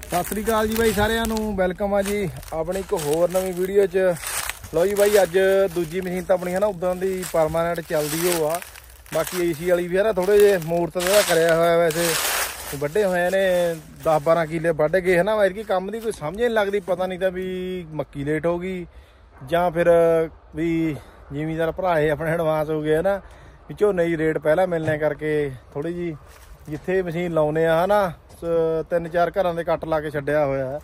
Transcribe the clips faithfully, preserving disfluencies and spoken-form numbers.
सत श्री अकाल जी बाई सारिਆਂ ਨੂੰ ਵੈਲਕਮ ਆ ਜੀ ਆਪਣੀ ਇੱਕ ਹੋਰ ਨਵੀਂ ਵੀਡੀਓ 'ਚ। ਲਓ ਜੀ ਬਾਈ ਅੱਜ ਦੂਜੀ ਮਸ਼ੀਨ ਤਾਂ ਆਪਣੀ ਹੈ ਨਾ ਉਦਾਂ ਦੀ ਪਰਮਾਨੈਂਟ ਚੱਲਦੀ ਹੋ ਆ। ਬਾਕੀ ਏਸੀ ਵਾਲੀ ਵੀ ਹੈ ਨਾ ਥੋੜੇ ਜਿਹੇ ਮੂਰਤ ਦਾ ਕਰਿਆ ਹੋਇਆ ਵੈਸੇ ਵੱਡੇ ਹੋਏ ਨੇ दस बारह ਕਿੱਲੇ ਵੱਢ ਗਏ ਹੈ ਨਾ। ਐਤਕੀ ਕੰਮ ਦੀ ਕੋਈ ਸਮਝ ਨਹੀਂ ਲੱਗਦੀ। ਪਤਾ ਨਹੀਂ ਤਾਂ ਵੀ ਮੱਕੀ ਲੇਟ ਹੋ ਗਈ ਜਾਂ ਫਿਰ ਵੀ ਜ਼ਿਮੀਂਦਾਰ ਭਰਾ ਇਹ ਆਪਣੇ ਐਡਵਾਂਸ ਹੋ ਗਏ ਹੈ ਨਾ ਵੀ ਝੋਨੇ ਦੀ ਰੇਟ ਪਹਿਲਾਂ ਮਿਲਣੇ ਕਰਕੇ ਥੋੜੀ ਜੀ ਜਿੱਥੇ ਮਸ਼ੀਨ ਲਾਉਨੇ ਆ ਹੈ ਨਾ ਤਿੰਨ ਚਾਰ ਘਰਾਂ ਦੇ ਕੱਟ ਲਾ ਕੇ ਛੱਡਿਆ ਹੋਇਆ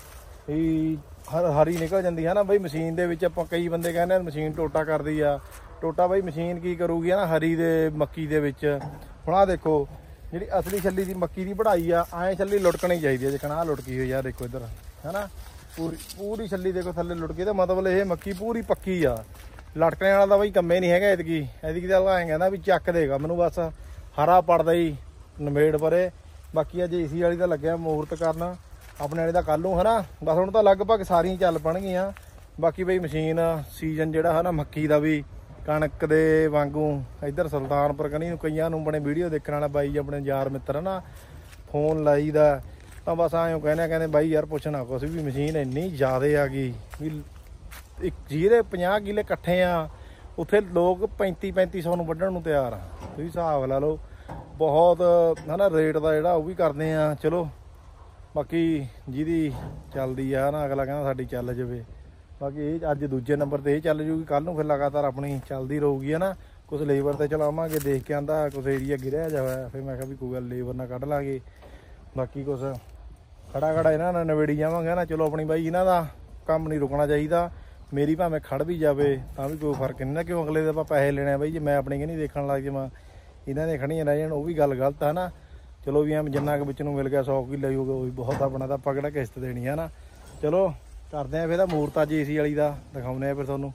ਵੀ ਹਰ ਹਰੀ ਨਿਕਲ ਜਾਂਦੀ ਹੈ ਨਾ ਬਈ। ਮਸ਼ੀਨ ਦੇ ਵਿੱਚ ਆਪਾਂ ਕਈ ਬੰਦੇ ਕਹਿੰਦੇ ਮਸ਼ੀਨ ਟੋਟਾ ਕਰਦੀ ਆ। ਟੋਟਾ ਬਈ ਮਸ਼ੀਨ ਕੀ ਕਰੂਗੀ ਹੈ ਨਾ ਹਰੀ ਦੇ ਮੱਕੀ ਦੇ ਵਿੱਚ। ਹੁਣ ਆਹ ਦੇਖੋ ਜਿਹੜੀ ਅਸਲੀ ਛੱਲੀ ਦੀ ਮੱਕੀ ਦੀ ਵਢਾਈ ਆ ਐਂ ਛੱਲੀ ਲੁਟਕਣੀ ਚਾਹੀਦੀ ਹੈ। ਦੇਖਣਾ ਆਹ ਲੁਟਕੀ ਹੋਈ ਆ ਦੇਖੋ ਇੱਧਰ ਹੈ ਨਾ ਪੂਰੀ ਪੂਰੀ ਛੱਲੀ ਦੇਖੋ ਥੱਲੇ ਲੁਟਕੀ। ਤਾਂ ਮਤਲਬ ਇਹ ਮੱਕੀ ਪੂਰੀ ਪੱਕੀ ਆ। ਲਟਕਣੇ ਵਾਲਾ ਤਾਂ ਬਈ ਕੰਮੇ ਨਹੀਂ ਹੈਗਾ ਐਤਕੀ। ਐਤਕੀ ਤਾਂ ਐਂ ਕਹਿੰਦਾ ਵੀ ਚੱਕ ਦੇਗਾ ਮੈਨੂੰ ਬਸ ਹਰਾ ਪੜਦਾ ਹੀ ਨਮੇੜ ਪਰੇ। ਬਾਕੀ ਅੱਜ ਏਸੀ ਵਾਲੀ ਤਾਂ ਲੱਗਿਆ ਮੂਰਤ ਕਰਨ ਆਪਣੇ ਵਾਲੇ ਦਾ ਕੱਲ ਨੂੰ ਹੈ ਨਾ। ਬਸ ਹੁਣ ਤਾਂ ਲਗਭਗ ਸਾਰੀਆਂ ਚੱਲ ਪਣਗੀਆਂ। ਬਾਕੀ ਬਈ ਮਸ਼ੀਨ ਸੀਜ਼ਨ ਜਿਹੜਾ ਹੈ ਨਾ ਮੱਕੀ ਦਾ ਵੀ ਕਣਕ ਦੇ ਵਾਂਗੂ ਇੱਧਰ ਸੁਲਤਾਨਪੁਰ ਕਨੀ ਨੂੰ ਕਈਆਂ ਨੂੰ ਬਣੇ ਵੀਡੀਓ ਦੇਖਣ ਵਾਲਾ ਬਾਈ ਆਪਣੇ ਯਾਰ ਮਿੱਤਰ ਹੈ ਨਾ ਫੋਨ ਲਾਈਦਾ ਤਾਂ ਬਸ ਐਂ ਕਹਿੰਦੇ ਕਹਿੰਦੇ ਬਾਈ ਯਾਰ ਪੁੱਛਣਾ ਕੁਛ ਵੀ ਮਸ਼ੀਨ ਇੰਨੀ ਜ਼ਿਆਦੇ ਆ ਗਈ ਵੀ ਇੱਕ ਜਿਹਦੇ ਪੰਜਾਹ ਕਿੱਲੇ ਇਕੱਠੇ ਆ ਉੱਥੇ ਲੋਕ ਪੈਂਤੀ ਪੈਂਤੀ ਸੌ ਨੂੰ ਵੱਢਣ ਨੂੰ ਤਿਆਰ ਆ। ਤੁਸੀਂ ਹਿਸਾਬ ਲਾ ਲਓ ਬਹੁਤ ਹੈ ਨਾ ਰੇਟ ਦਾ ਜਿਹੜਾ ਉਹ ਵੀ ਕਰਦੇ ਆ। ਚਲੋ ਬਾਕੀ ਜਿਹਦੀ ਚੱਲਦੀ ਆ ਨਾ ਅਗਲਾ ਕਹਿੰਦਾ ਸਾਡੀ ਚੱਲ ਜਾਵੇ। ਬਾਕੀ ਇਹ ਅੱਜ ਦੂਜੇ ਨੰਬਰ ਤੇ ਇਹ ਚੱਲ ਜੂਗੀ ਕੱਲ ਨੂੰ ਫਿਰ ਲਗਾਤਾਰ ਆਪਣੀ ਚੱਲਦੀ ਰਹੂਗੀ ਹੈ ਨਾ। ਕੁਛ ਲੇਬਰ ਤੇ ਚਲਾਵਾਂਗੇ ਦੇਖ ਕੇ ਆਂਦਾ ਕੁਛ ਏਰੀਆ ਗਿਰਿਆ ਜਾ ਹੋਇਆ ਫਿਰ ਮੈਂ ਕਿਹਾ ਵੀ ਕੋਈ ਗੱਲ ਲੇਬਰ ਨਾਲ ਕੱਢ ਲਾਂਗੇ। ਬਾਕੀ ਕੁਛ ਖੜਾ ਖੜਾ ਇਹਨਾਂ ਨਾਲ ਨਵੇੜੀ ਜਾਵਾਂਗੇ ਨਾ। ਚਲੋ ਆਪਣੀ ਬਾਈ ਇਹਨਾਂ ਦਾ ਕੰਮ ਨਹੀਂ ਰੁਕਣਾ ਚਾਹੀਦਾ। ਮੇਰੀ ਭਾਵੇਂ ਖੜ ਵੀ ਜਾਵੇ ਤਾਂ ਵੀ ਕੋਈ ਫਰਕ ਨਹੀਂ ਨਾ। ਕਿਉਂ ਅਗਲੇ ਦੇ ਆਪਾਂ ਪੈਸੇ ਲੈਣੇ ਆ ਬਾਈ ਜੇ ਮੈਂ ਆਪਣੀ ਕਿ ਨਹੀਂ ਦੇਖਣ ਲੱਗ ਜਾਵਾਂ ਇਹਨਾਂ ਦੇ ਖੜੀਆਂ ਰਹਿ ਜਾਣ ਉਹ ਵੀ ਗੱਲ ਗਲਤ ਹੈ ਨਾ। ਚਲੋ ਵੀ ਐਂ ਜਿੰਨਾ ਕੁ ਵਿੱਚ ਨੂੰ ਮਿਲ ਗਿਆ ਸੌ ਕਿੱਲੇ ਹੋਊਗਾ ਉਹ ਵੀ ਬਹੁਤ ਆਪਣਾ ਤਾਂ ਆਪਾਂ ਕਿਹੜਾ ਕਿਸ਼ਤ ਦੇਣੀ ਹੈ ਨਾ। ਚਲੋ ਕਰਦੇ ਆ ਫਿਰ ਇਹਦਾ ਮੂਰਤ ਅੱਜ ਏਸੀ ਵਾਲੀ ਦਾ ਦਿਖਾਉਂਦੇ ਆ ਫਿਰ ਤੁਹਾਨੂੰ।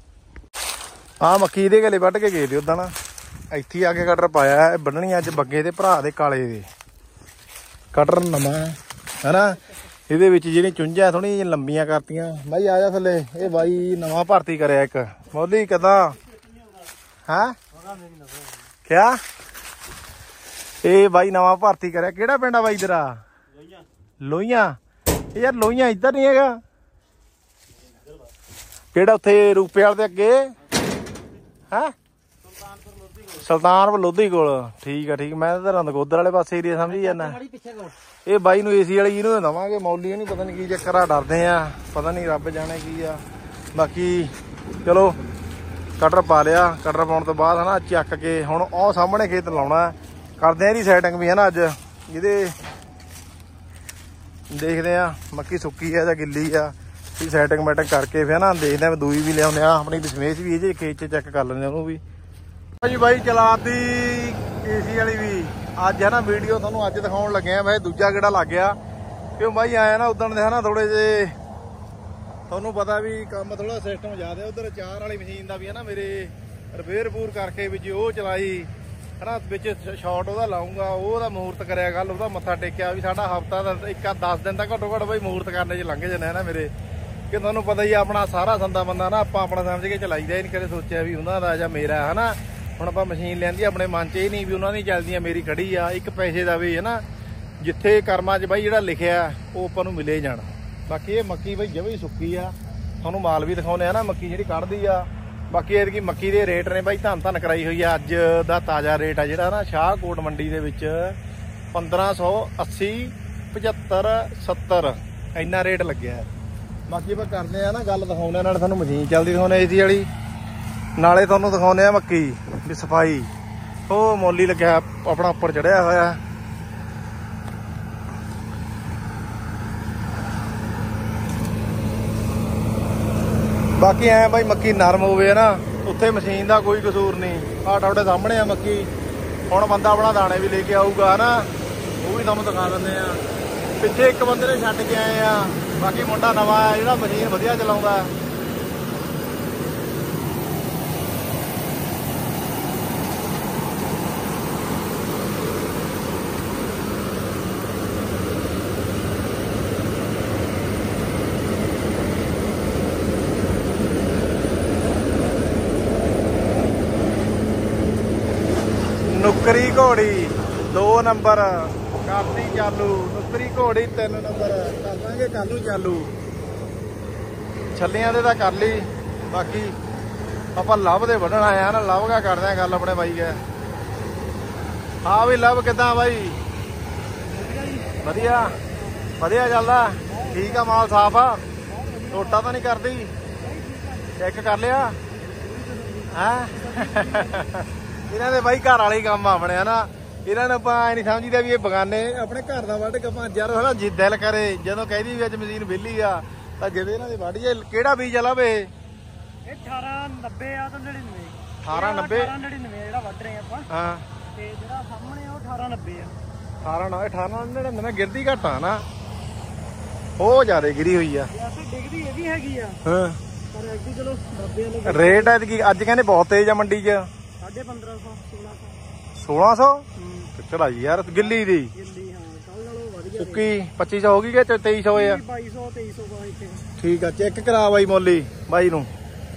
ਆਹ ਮੱਕੀ ਇਹਦੇ ਗਲੇ ਵੱਢ ਕੇ ਗਏ ਤੇ ਉੱਦਾਂ ਨਾ ਇੱਥੇ ਆ ਕੇ ਕਟਰ ਪਾਇਆ ਇਹ ਵੱਢਣੀ ਅੱਜ ਬੱਗੇ ਦੇ ਭਰਾ ਦੇ ਕਾਲੇ ਦੇ ਕਟਰ ਨਵਾਂ ਹੈ ਨਾ। ਇਹਦੇ ਵਿੱਚ ਜਿਹੜੀ ਚੁੰਝਾਂ ਥੋੜ੍ਹੀਆਂ ਜਿਹੀਆਂ ਲੰਬੀਆਂ ਕਰਤੀਆਂ। ਬਾਈ ਆ ਜਾ ਥੱਲੇ ਇਹ ਬਾਈ ਨਵਾਂ ਭਰਤੀ ਕਰਿਆ ਇੱਕ ਮੋਲੀ ਕਿੱਦਾਂ ਹੈਂ ਕਿਆ ਇਹ ਬਾਈ ਨਵਾਂ ਭਰਤੀ ਕਰਿਆ। ਕਿਹੜਾ ਪਿੰਡ ਆ ਬਾਈ ਤੇਰਾ? ਲੋਹੀਆਂ। ਇਹ ਯਾਰ ਲੋਹੀਆਂ ਇੱਧਰ ਨਹੀਂ ਹੈਗਾ ਕਿਹੜਾ ਉੱਥੇ ਰੂਪੇ ਵਾਲੇ ਦੇ ਅੱਗੇ ਹੈਂ ਸੁਲਤਾਨਪੁਰ ਲੋਧੀ ਕੋਲ। ਠੀਕ ਆ ਠੀਕ ਮੈਂ ਤਾਂ ਰੰਦਗੋਦਰ ਵਾਲੇ ਪਾਸੇ ਏਰੀਆ ਸਮਝੀ ਜਾਂਦਾ। ਇਹ ਬਾਈ ਨੂੰ ਏਸੀ ਵਾਲੀ ਇਹਨੂੰ ਦੇਵਾਂਗੇ ਮੌਲੀ ਨਹੀਂ ਪਤਾ ਨਹੀਂ ਕੀ ਚੱਕਰ ਆ ਡਰਦੇ ਆ ਪਤਾ ਨਹੀਂ ਰੱਬ ਜਾਣੇ ਕੀ ਆ। ਬਾਕੀ ਚਲੋ ਕਟਰ ਪਾ ਲਿਆ। ਕਟਰ ਪਾਉਣ ਤੋਂ ਬਾਅਦ ਹੈ ਨਾ ਚੱਕ ਕੇ ਹੁਣ ਉਹ ਸਾਹਮਣੇ ਖੇਤ ਲਾਉਣਾ ਕਰਦੇ ਆ ਇਹਦੀ ਸੈਟਿੰਗ ਵੀ ਹੈ ਨਾ ਅੱਜ ਇਹਦੇ ਦੇਖਦੇ ਆ ਮੱਕੀ ਸੁੱਕੀ ਆ ਜਾਂ ਗਿੱਲੀ ਆ ਇਹ ਸੈਟਿੰਗ ਮੈਟਿੰਗ ਕਰਕੇ ਫਿਰ ਨਾ ਦੇਖਦੇ ਆ ਦੂਈ ਵੀ ਲਿਆਉਂਦੇ ਆ ਆਪਣੀ ਦਸ਼ਮੇਸ਼ ਵੀ ਇਹ ਖੇਤ 'ਚ ਚੈੱਕ ਕਰ ਲੈਂਦੇ ਉਹਨੂੰ ਵੀ। ਜੀ ਬਾਈ ਚਲਾਤੀ ਏਸੀ ਵਾਲੀ ਵੀ ਅੱਜ ਹੈ ਨਾ ਵੀਡੀਓ ਤੁਹਾਨੂੰ ਅੱਜ ਦਿਖਾਉਣ ਲੱਗੇ ਆ। ਵੈਸੇ ਦੂਜਾ ਕਿਹੜਾ ਲੱਗ ਗਿਆ ਕਿਉਂ ਬਾਈ ਆਇਆ ਨਾ ਉਦਣ ਦੇ ਹੈ ਨਾ ਥੋੜੇ ਜਿਹੇ ਤੁਹਾਨੂੰ ਪਤਾ ਵੀ ਕੰਮ ਥੋੜਾ ਸਿਸਟਮ ਜ਼ਿਆਦਾ ਉਧਰ ਚਾਰ ਵਾਲੀ ਮਸ਼ੀਨ ਦਾ ਵੀ ਹੈ ਨਾ ਮੇਰੇ ਰਿਪੇਅਰ ਰਿਪੂਰ ਕਰਕੇ ਵਿੱਚ ਉਹ ਚਲਾਈ ਹੈ ਨਾ ਵਿੱਚ ਸ਼ਾਰਟ ਉਹਦਾ ਲਾਊਂਗਾ ਉਹਦਾ ਮੂਰਤ ਕਰਿਆ ਗੱਲ ਉਹਦਾ ਮੱਥਾ ਟੇਕਿਆ ਵੀ ਸਾਡਾ ਹਫਤਾ ਦਾ ਇੱਕ ਦਸ ਦਿਨ ਤੱਕ ਘੱਟੋ ਘੱਟ ਬਾਈ ਮੂਰਤ ਕਰਨੇ 'ਚ ਲੰਘ ਜਾਂਦੇ ਹੈ ਨਾ ਮੇਰੇ। ਕਿ ਤੁਹਾਨੂੰ ਪਤਾ ਹੀ ਆਪਣਾ ਸਾਰਾ ਸੰਦਾ ਬੰਦਾ ਨਾ ਆਪਾਂ ਆਪਣਾ ਸਮਝ ਕੇ ਚਲਾਈਦਾ ਹੀ ਨਹੀਂ ਕਦੇ ਸੋਚਿਆ ਵੀ ਉਹਨਾਂ ਦਾ ਜਾਂ ਮੇਰਾ ਹੈ ਨਾ। ਹੁਣ ਆਪਾਂ ਮਸ਼ੀਨ ਲੈਂਦੀ ਆਪਣੇ ਮਨ 'ਚ ਇਹ ਨਹੀਂ ਵੀ ਉਹਨਾਂ ਦੀ ਚੱਲਦੀਆਂ ਮੇਰੀ ਖੜੀ ਆ। ਇੱਕ ਪੈਸੇ ਦਾ ਵੀ ਹੈ ਨਾ ਜਿੱਥੇ ਕਰਮਾਂ 'ਚ ਬਾਈ ਜਿਹੜਾ ਲਿਖਿਆ ਉਹ ਆਪਾਂ ਨੂੰ ਮਿਲੇ ਜਾਣ। ਬਾਕੀ ਇਹ ਮੱਕੀ ਬਾਈ ਜਵੇਂ ਹੀ ਸੁੱਕੀ ਆ ਤੁਹਾਨੂੰ ਮਾਲ ਵੀ ਦਿਖਾਉਂਦੇ ਆ ਨਾ ਮੱਕੀ ਜਿਹੜੀ ਕੱਢਦੀ ਆ। ਬਾਕੀ ਇਹਦੀ ਮੱਕੀ ਦੇ ਰੇਟ ਨੇ ਬਾਈ ਧੰਨ ਧੰਨ ਕਰਾਈ ਹੋਈ ਆ। ਅੱਜ ਦਾ ਤਾਜ਼ਾ ਰੇਟ ਆ ਜਿਹੜਾ ਨਾ ਸ਼ਾਹਕੋਟ ਮੰਡੀ ਦੇ ਵਿੱਚ ਪੰਦਰਾਂ ਸੌ ਅੱਸੀ ਪਝੱਤਰ ਸੱਤਰ ਇੰਨਾ ਰੇਟ ਲੱਗਿਆ। ਬਾਕੀ ਆਪਾਂ ਕਰਦੇ ਆ ਨਾ ਗੱਲ ਦਿਖਾਉਂਦੇ ਨਾਲੇ ਤੁਹਾਨੂੰ ਮਸ਼ੀਨ ਚੱਲਦੀ ਦਿਖਾਉਂਦੇ ਏਸੀ ਵਾਲੀ ਨਾਲੇ ਤੁਹਾਨੂੰ ਦਿਖਾਉਂਦੇ ਆ ਮੱਕੀ ਵੀ ਸਫਾਈ। ਉਹ ਮੋਲੀ ਲੱਗਿਆ ਆਪਣਾ ਉੱਪਰ ਚੜਿਆ ਹੋਇਆ। ਬਾਕੀ ਐ ਬਾਈ ਮੱਕੀ ਨਰਮ ਹੋਵੇ ਨਾ ਉੱਥੇ ਮਸ਼ੀਨ ਦਾ ਕੋਈ ਕਸੂਰ ਨਹੀਂ। ਆਹ ਤੁਹਾਡੇ ਸਾਹਮਣੇ ਆ ਮੱਕੀ ਹੁਣ ਬੰਦਾ ਆਪਣਾ ਦਾਣੇ ਵੀ ਲੈ ਕੇ ਆਊਗਾ ਨਾ ਉਹ ਵੀ ਤੁਹਾਨੂੰ ਦਿਖਾ ਦਿੰਦੇ ਆ। ਪਿੱਛੇ ਇੱਕ ਬੰਦੇ ਨੇ ਛੱਡ ਕੇ ਆਏ ਆ। ਬਾਕੀ ਮੁੰਡਾ ਨਵਾਂ ਆ ਜਿਹੜਾ ਮਸ਼ੀਨ ਵਧੀਆ ਚਲਾਉਂਦਾ। ਨੁਕਰੀ ਘੋੜੀ ਦੋ ਨੰਬਰ ਕਰਤੀ ਚਾਲੂ। ਆਪਣੀ ਘੋੜੀ ਤਿੰਨ ਨੰਬਰ ਕਰ ਲਾਂਗੇ ਕੱਲ ਨੂੰ ਚਾਲੂ। ਛੱਲੀਆਂ ਦੇ ਤਾਂ ਕਰ ਲਈ, ਬਾਕੀ ਆਪਾਂ ਲਵ ਦੇ ਵੱਢਣ ਆਇਆ ਨਾ, ਲਵ ਕਾ ਕਰਦੇ ਆ ਗੱਲ ਆਪਣੇ ਬਾਈ ਗਏ। ਹਾਂ ਵੀ ਲਵ ਕਿੱਦਾਂ ਬਾਈ? ਵਧੀਆ ਵਧੀਆ ਚੱਲਦਾ, ਠੀਕ ਆ, ਮਾਲ ਸਾਫ ਆ, ਟੋਟਾ ਤਾਂ ਨਹੀਂ ਕਰਦੀ? ਚੈੱਕ ਕਰ ਲਿਆ ਹੈ? ਇਹਨਾਂ ਦੇ ਬਾਈ ਘਰ ਵਾਲੇ ਕੰਮ ਆਪਣੇ ਹਨਾ, ਇਹਨਾਂ ਨੂੰ ਆਪਾਂ ਐ ਨਹੀਂ ਸਮਝੀਦਾ ਵੀ ਇਹ ਬਗਾਨੇ, ਆਪਣੇ ਘਰ ਦਾ ਵੱਢ ਕੇ ਆਪਾਂ ਯਾਰ ਹਨਾ ਜੀ ਦਿਲ ਕਰੇ ਜਦੋਂ ਕਹਿਦੀ ਵੀ ਅੱਜ ਮਸ਼ੀਨ ਵਿਹਲੀ ਆ ਤਾਂ ਜਦੋਂ ਇਹਨਾਂ ਦੇ ਵੱਢ ਜੇ। ਕਿਹੜਾ ਬੀਜ ਆ ਲਵੇ? ਇਹ ਅਠਾਰਾਂ ਨੱਬੇ ਆ ਤਾਂ ਨੜਿਨਵੇਂ। ਅਠਾਰਾਂ ਨੱਬੇ ਨੜਿਨਵੇਂ ਜਿਹੜਾ ਵੱਢ ਰਹੇ ਆਪਾਂ। ਹਾਂ ਤੇ ਜਿਹੜਾ ਸਾਹਮਣੇ ਉਹ ਅਠਾਰਾਂ ਨੱਬੇ ਆ। ਅਠਾਰਾਂ ਨਾ ਅਠਾਰਾਂ ਨੜਿਨਵੇਂ ਗਿਰਦੀ ਘੱਟ ਆ ਨਾ, ਉਹ ਜ਼ਿਆਦਾ ਗਿਰੀ ਹੋਈ ਆ। ਵੈਸੇ ਡਿੱਗਦੀ ਇਹ ਵੀ ਹੈਗੀ ਆ ਹਾਂ, ਪਰ ਐਡੀ ਚਲੋ ਨੱਬੇ ਵਾਲੇ ਰੇਟ ਐਤਕੀ ਅੱਜ ਕਹਿੰਦੇ ਬਹੁਤ ਤੇਜ਼ ਆ ਮੰਡੀ 'ਚ। ਸਾਢੇ ਪੰਦਰਾਂ ਸੌ ਸੋਲਾਂ ਸੌ ਸੋਲਾਂ ਸੌ ਚੜਾਈ ਯਾਰ ਗਿੱਲੀ ਦੀ। ਗਿੱਲੀ ਹਾਂ, ਕੱਲ ਨਾਲੋਂ ਵਧ ਗਿਆ। ਸੁੱਕੀ ਪੱਚੀ ਸੌ ਹੋ ਗਈ ਕਿ ਤੇਈ ਸੌ ਆ? ਬਾਈ ਸੌ ਤੇਈ ਸੌ ਬਾਈ ਇੱਥੇ। ਠੀਕ ਆ, ਚੈੱਕ ਕਰਾ ਬਾਈ ਮੋਲੀ ਬਾਈ ਨੂੰ।